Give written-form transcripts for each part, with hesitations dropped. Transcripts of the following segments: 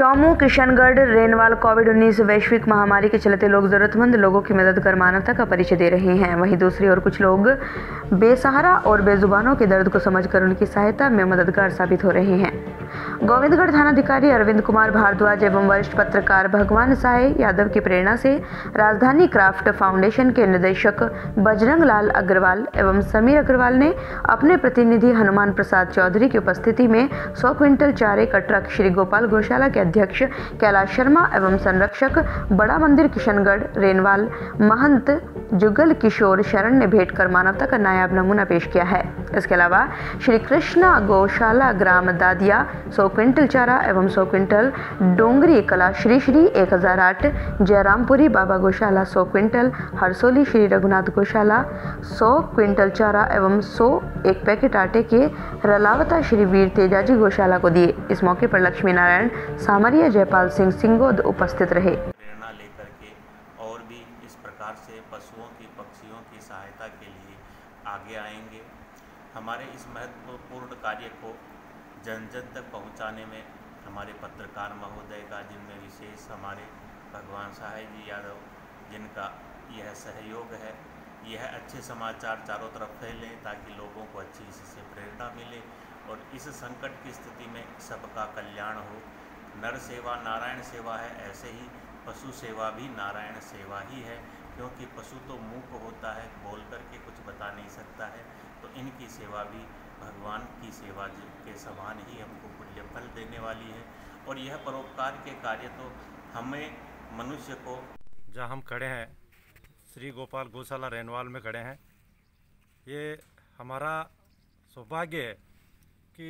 Chomu, Kishangarh, renewal कोविड-19 वैश्विक महामारी के चलते लोग जरूरतमंद लोगों की मदद कर मानवता का परिचय दे रहे हैं। वहीं दूसरी ओर कुछ लोग बेसहारा और बेजुबानों के दर्द को समझकर उनकी सहायता में मददगार साबित हो रहे हैं। गोविंदगढ़ थानाधिकारी अरविंद कुमार भारद्वाज एवं वरिष्ठ पत्रकार भगवान साय यादव की प्रेरणा से राजधानी क्राफ्ट फाउंडेशन के निदेशक बजरंग लाल अग्रवाल एवं समीर अग्रवाल ने अपने प्रतिनिधि हनुमान प्रसाद चौधरी की उपस्थिति में 100 क्विंटल चारे का ट्रक श्री गोपाल गौशाला के अध्यक्ष कैलाश शर्मा एवं संरक्षक बड़ा मंदिर किशनगढ़ रेनवाल महंत जुगल किशोर शरण ने भेंट कर मानवता का नायाब नमूना पेश किया है। इसके अलावा श्री कृष्णा गौशाला ग्राम दादिया 100 क्विंटल चारा एवं 100 क्विंटल डोंगरी कला श्री 1008 जयरामपुरी बाबा गौशाला 100 क्विंटल हरसोली श्री रघुनाथ गौशाला 100 क्विंटल चारा एवं 100 एक पैकेट आटे के रलावता श्री वीर तेजाजी गौशाला को दिए। इस मौके पर लक्ष्मी नारायण सामरिया जयपाल सिंह सिंगोद उपस्थित रहे। प्रेरणा लेकर के और भी इस प्रकार से पशुओं की पक्षियों की सहायता के लिए आगे आएंगे। हमारे इस महत्वपूर्ण कार्य को जन जन तक पहुंचाने में हमारे पत्रकार महोदय का, जिनमें विशेष हमारे भगवान साय जी यादव जिनका यह सहयोग है। यह अच्छे समाचार चारों तरफ फैलें ताकि लोगों को अच्छी इससे प्रेरणा मिले और इस संकट की स्थिति में सबका कल्याण हो। नर सेवा नारायण सेवा है, ऐसे ही पशु सेवा भी नारायण सेवा ही है, क्योंकि पशु तो मूक होता है, बोल करके कुछ बता नहीं सकता है। तो इनकी सेवा भी भगवान की सेवा के समान ही हमको पुण्य फल देने वाली है। और यह परोपकार के कार्य तो हमें मनुष्य को, जहाँ हम खड़े हैं श्री गोपाल गौशाला रेनवाल में खड़े हैं, ये हमारा सौभाग्य है कि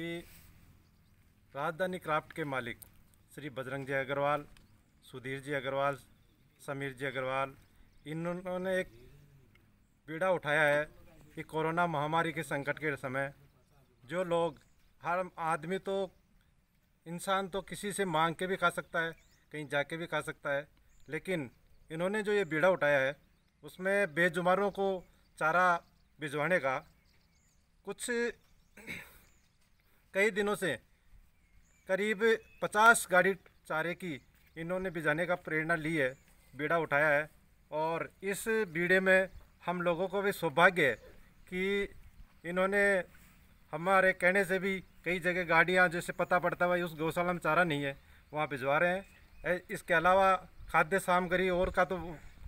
राजधानी क्राफ्ट के मालिक श्री बजरंग जी अग्रवाल, सुधीर जी अग्रवाल, समीर जी अग्रवाल, इन्होंने एक बीड़ा उठाया है कि कोरोना महामारी के संकट के समय जो लोग, हर आदमी तो, इंसान तो किसी से मांग के भी खा सकता है, कहीं जाके भी खा सकता है, लेकिन इन्होंने जो ये बीड़ा उठाया है उसमें बेजुबानों को चारा भिजवाने का कुछ कई दिनों से करीब 50 गाड़ी चारे की इन्होंने भिजाने का प्रेरणा ली है, बीड़ा उठाया है। और इस बीड़े में हम लोगों को भी सौभाग्य है कि इन्होंने हमारे कहने से भी कई जगह गाड़ियां, जैसे पता पड़ता है उस गौशाला में चारा नहीं है, वहाँ भिजवा रहे हैं। इसके अलावा खाद्य सामग्री और का तो